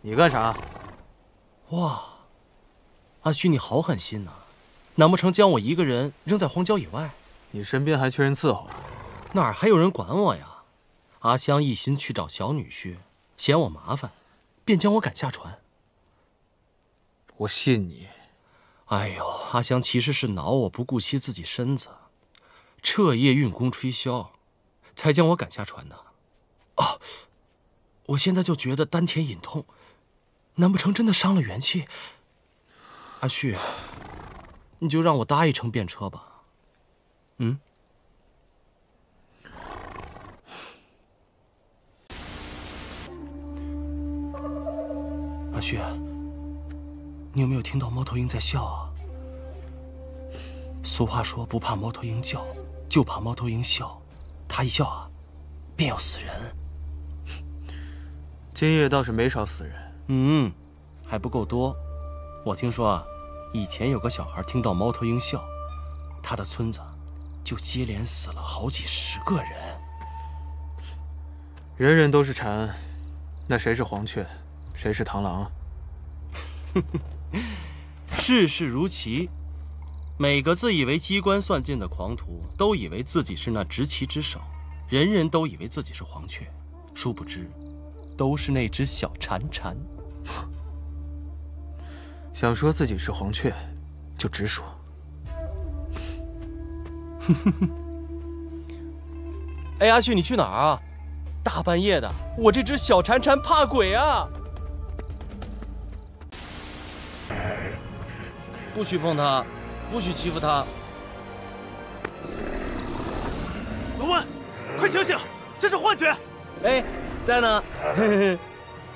你干啥？ 哇，阿虚你好狠心呐！难不成将我一个人扔在荒郊野外？ 你身边还缺人伺候？ 哪儿还有人管我呀？阿香一心去找小女婿，嫌我麻烦，便将我赶下船。 我信你。 哎呦，阿香其实是恼我不顾惜自己身子，彻夜运功吹箫，才将我赶下船的。啊，我现在就觉得丹田隐痛，难不成真的伤了元气？阿旭，你就让我搭一程便车吧。嗯。阿旭，你有没有听到猫头鹰在笑啊？俗话说，不怕猫头鹰叫，就怕猫头鹰笑。它一笑啊，便要死人。 今夜倒是没少死人。 还不够多。我听说啊，以前有个小孩听到猫头鹰笑，他的村子就接连死了好几十个人。 人人都是蝉，那谁是黄雀，谁是螳螂啊？ 世事如棋，每个自以为机关算尽的狂徒，都以为自己是那执棋之手，人人都以为自己是黄雀，殊不知，都是那只小蝉蝉。 想说自己是黄雀，就直说。 哎，阿旭，你去哪儿啊？大半夜的，我这只小蝉蝉怕鬼啊！不许碰它，不许欺负它。 老温，快醒醒，这是幻觉！ 哎，在呢。嘿嘿嘿。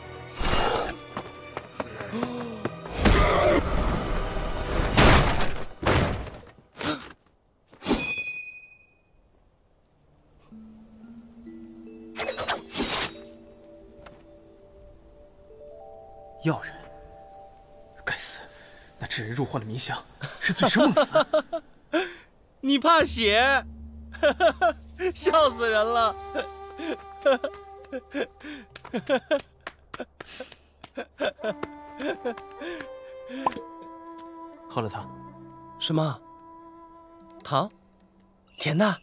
药人，该死！那致人入幻的迷香是醉生梦死。 你怕血？笑死人了！ 喝了它。 什么？糖？甜的？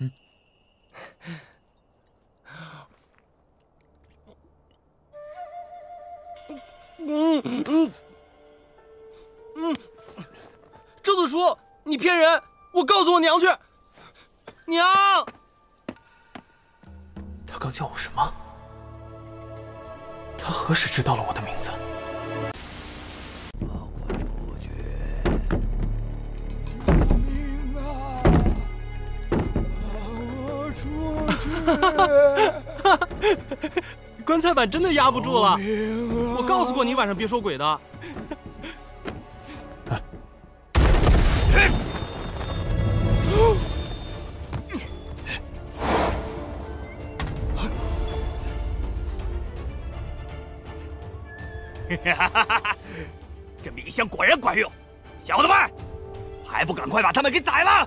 周子舒，你骗人！我告诉我娘去。娘！ 他刚叫我什么？他何时知道了我的名字？ 棺材板真的压不住了。我告诉过你晚上别说鬼的。 这迷香果然管用，小子们，还不赶快把他们给宰了！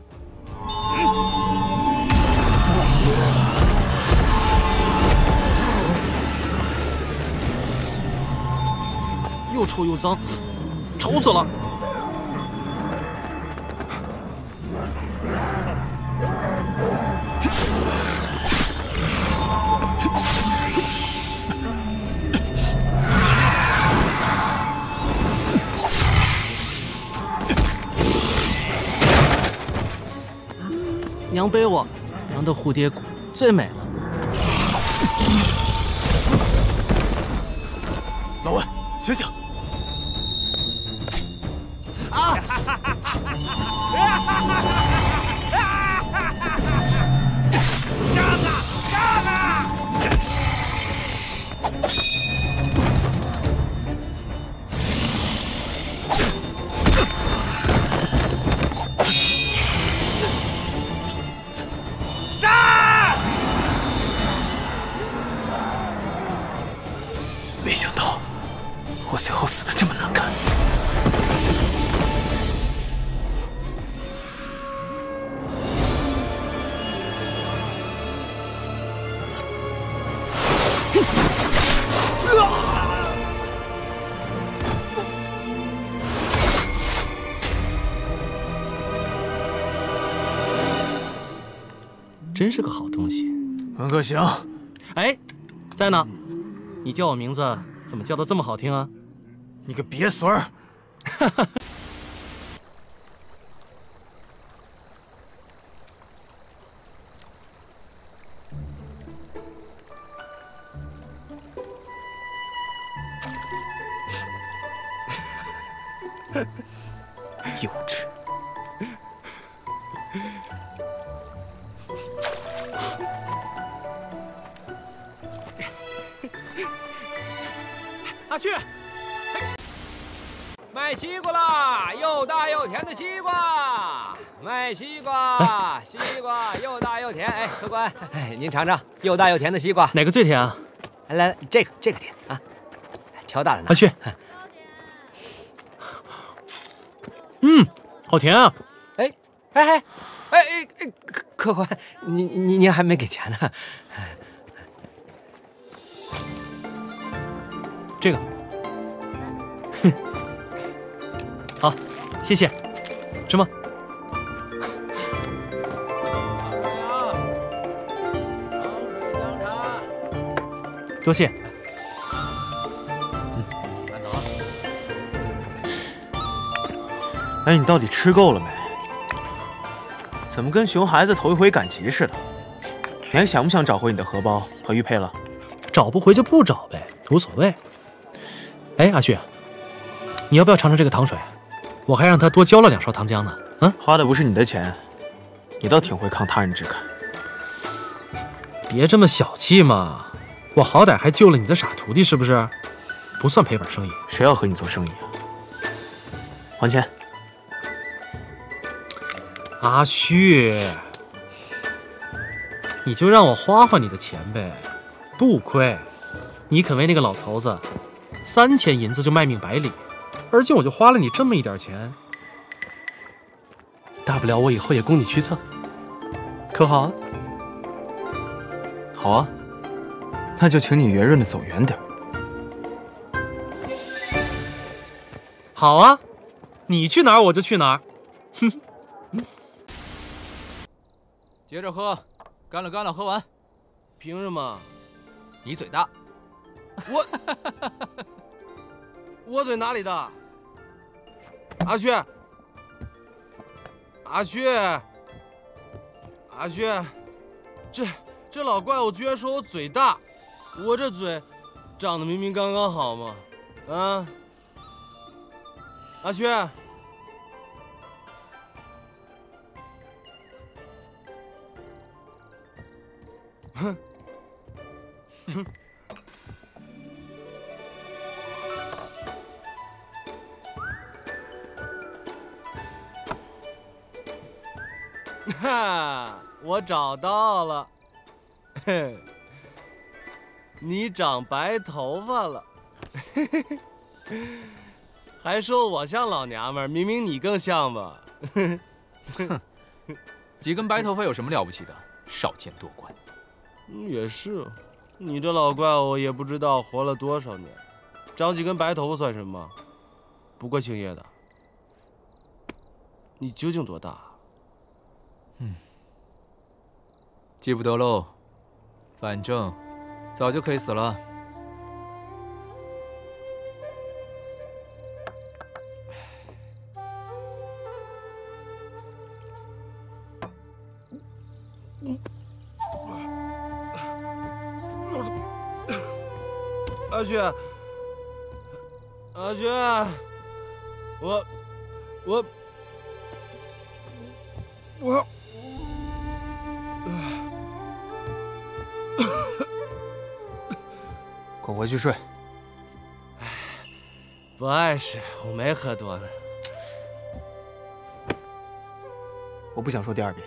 又臭又脏，丑死了！娘背我，娘的蝴蝶骨最美了。 老温，醒醒！ 啊！ 上啊！上啊！ 没想到我最后死得这么难看。 真是个好东西。 文克行， 哎，在呢。你叫我名字怎么叫得这么好听啊？ 你个瘪孙儿！幼稚。 阿旭， 卖西瓜啦！又大又甜的西瓜，卖西瓜，西瓜又大又甜。哎，客官，哎，您尝尝又大又甜的西瓜， 哪个最甜啊？ 来，这个甜啊，挑大的拿。 阿旭，好甜啊！ 哎，客官，您还没给钱呢。 这个，好，谢谢，吃吗？多谢。 慢走啊。 哎，你到底吃够了没？怎么跟熊孩子头一回赶集似的？你还想不想找回你的荷包和玉佩了？ 找不回就不找呗，无所谓。哎，阿旭，你要不要尝尝这个糖水？我还让他多浇了2勺糖浆呢。啊， 花的不是你的钱，你倒挺会抗他人之感。 别这么小气嘛，我好歹还救了你的傻徒弟，是不是？不算赔本生意。 谁要和你做生意啊？还钱！ 阿旭，你就让我花花你的钱呗，不亏。你肯为那个老头子3000银子就卖命100里，而今我就花了你这么一点钱，大不了我以后也供你驱策，可好啊？ 好啊，那就请你圆润的走远点。 好啊，你去哪儿我就去哪儿。哼。 接着喝，干了，喝完。 凭什么？ 你嘴大。 我嘴哪里大？阿旭，这老怪物居然说我嘴大，我这嘴长得明明刚刚好嘛！啊，阿旭。哼。哈，我找到了，嘿，你长白头发了，还说我像老娘们儿，明明你更像吧？ 哼，几根白头发有什么了不起的？少见多怪。 也是，你这老怪物也不知道活了多少年，长几根白头发算什么？不过青叶的，你究竟多大？ 记不得喽，反正早就可以死了。 阿旭，我。 滚回去睡。 不碍事，我没喝多呢。 我不想说第2遍。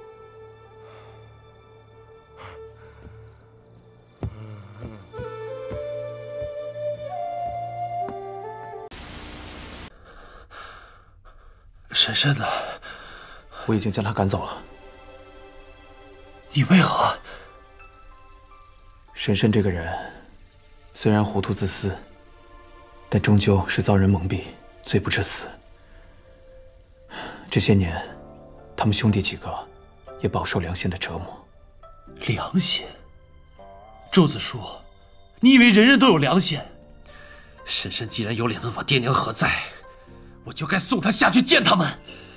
婶婶呢？ 我已经将他赶走了。 你为何？ 婶婶这个人，虽然糊涂自私，但终究是遭人蒙蔽，罪不至死。这些年，他们兄弟几个也饱受良心的折磨。 良心？周子舒，你以为人人都有良心？婶婶既然有脸问我爹娘何在，我就该送她下去见他们。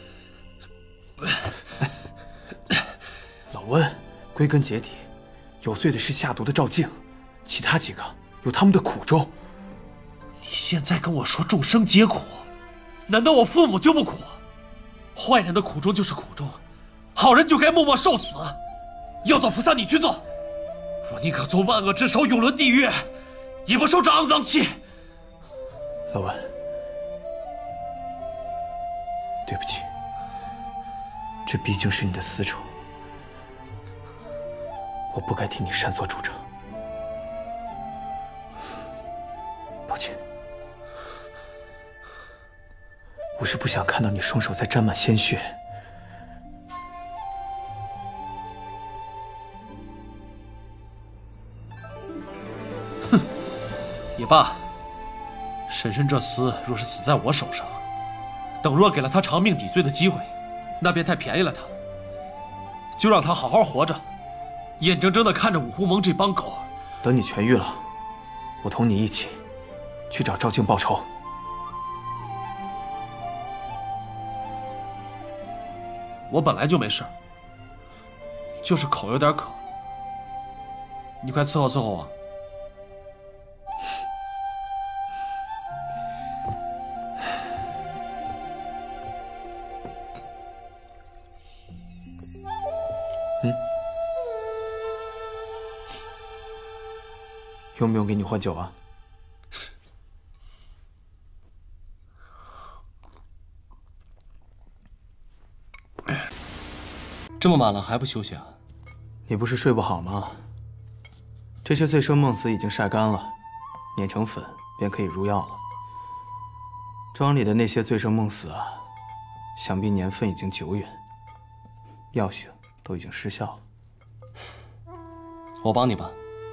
老温，归根结底，有罪的是下毒的赵静，其他几个有他们的苦衷。 你现在跟我说众生皆苦，难道我父母就不苦？坏人的苦衷就是苦衷，好人就该默默受死。要做菩萨你去做，我宁可做万恶之首，永沦地狱，也不受这肮脏气。 老温，对不起，这毕竟是你的私仇，我不该替你擅作主张，抱歉。我是不想看到你双手在沾满鲜血。 哼，也罢。婶婶这厮若是死在我手上，等若给了他偿命抵罪的机会，那便太便宜了他。就让他好好活着，眼睁睁地看着五湖盟这帮狗。 等你痊愈了，我同你一起去找赵静报仇。 我本来就没事，就是口有点渴。你快伺候伺候我。 用不用给你换酒啊？ 这么晚了还不休息啊？ 你不是睡不好吗？这些醉生梦死已经晒干了，碾成粉便可以入药了。庄里的那些醉生梦死啊，想必年份已经久远，药性都已经失效了。 我帮你吧。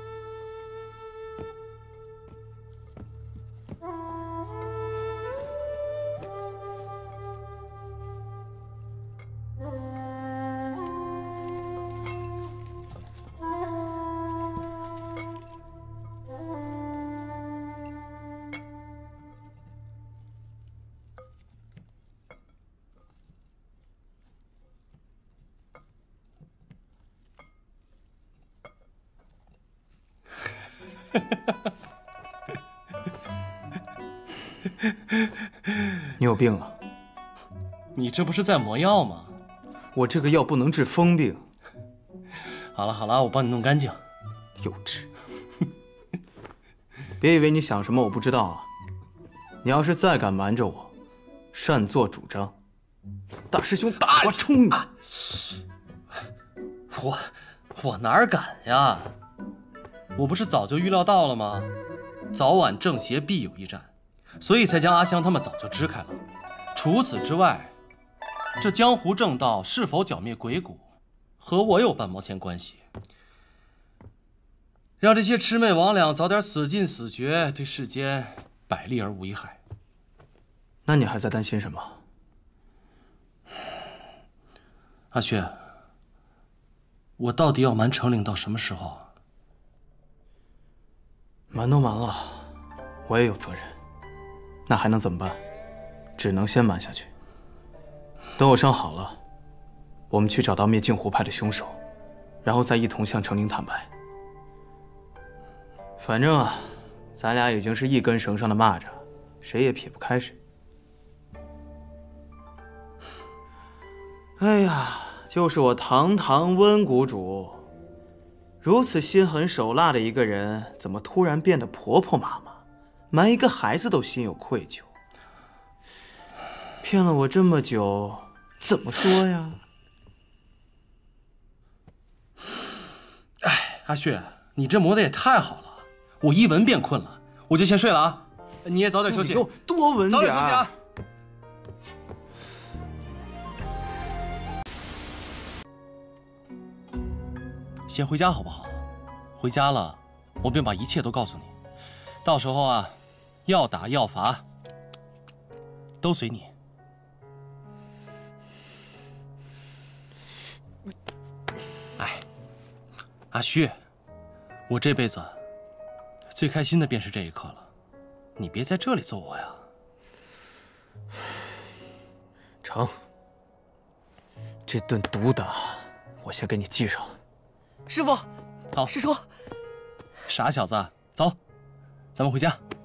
你有病啊！ 你这不是在磨药吗？ 我这个药不能治疯病。 好了好了，我帮你弄干净。 幼稚！别以为你想什么我不知道啊！你要是再敢瞒着我，擅作主张，大师兄大瓜冲你！ 我哪敢呀！我不是早就预料到了吗？早晚正邪必有一战，所以才将阿香他们早就支开了。除此之外，这江湖正道是否剿灭鬼谷，和我有半毛钱关系？让这些魑魅魍魉早点死尽死绝，对世间百利而无一害。 那你还在担心什么？ 阿薛，我到底要瞒程岭到什么时候啊？ 瞒都瞒了，我也有责任，那还能怎么办？只能先瞒下去。等我伤好了，我们去找到灭镜湖派的凶手，然后再一同向程岭坦白。反正啊，咱俩已经是一根绳上的蚂蚱，谁也撇不开谁。哎呀，就是我堂堂温谷主，如此心狠手辣的一个人，怎么突然变得婆婆妈妈，瞒一个孩子都心有愧疚？骗了我这么久，怎么说呀？ 哎，阿薛，你这磨得也太好了，我一闻便困了，我就先睡了啊。你也早点休息， 你给我多闻点， 早点休息啊。先回家好不好？回家了，我便把一切都告诉你。到时候啊，要打要罚，都随你。哎， 阿旭，我这辈子最开心的便是这一刻了，你别在这里揍我呀。 成，这顿毒打我先给你记上了。 师傅， 好， 师叔， 傻小子，走，咱们回家。